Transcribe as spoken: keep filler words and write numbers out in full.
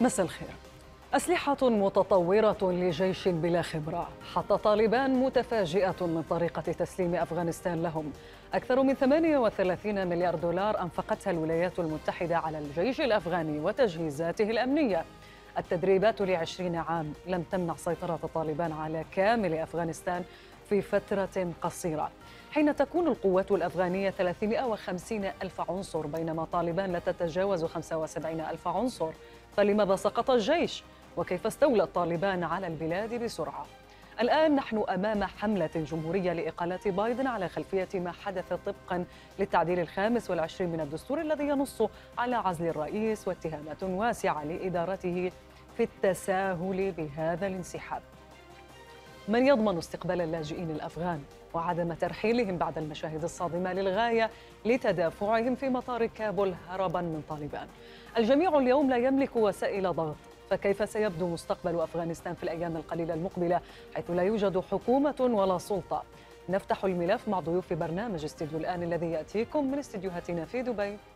مساء الخير. أسلحة متطورة لجيش بلا خبرة. حتى طالبان متفاجئة من طريقة تسليم أفغانستان لهم. أكثر من ثمانية وثلاثين مليار دولار أنفقتها الولايات المتحدة على الجيش الأفغاني وتجهيزاته الأمنية. التدريبات لعشرين عام لم تمنع سيطرة طالبان على كامل أفغانستان في فترة قصيرة، حين تكون القوات الأفغانية ثلاثمائة وخمسين ألف عنصر بينما طالبان لا تتجاوز خمسة وسبعين ألف عنصر. فلماذا سقط الجيش؟ وكيف استولى طالبان على البلاد بسرعة؟ الآن نحن أمام حملة جمهورية لإقالة بايدن على خلفية ما حدث طبقا للتعديل الخامس والعشرين من الدستور الذي ينص على عزل الرئيس واتهامات واسعة لإدارته في التساهل بهذا الانسحاب. من يضمن استقبال اللاجئين الأفغان وعدم ترحيلهم بعد المشاهد الصادمة للغاية لتدافعهم في مطار كابول هربا من طالبان؟ الجميع اليوم لا يملك وسائل ضغط، فكيف سيبدو مستقبل أفغانستان في الأيام القليلة المقبلة حيث لا يوجد حكومة ولا سلطة؟ نفتح الملف مع ضيوف برنامج استديو الآن الذي يأتيكم من استديوهاتنا في دبي.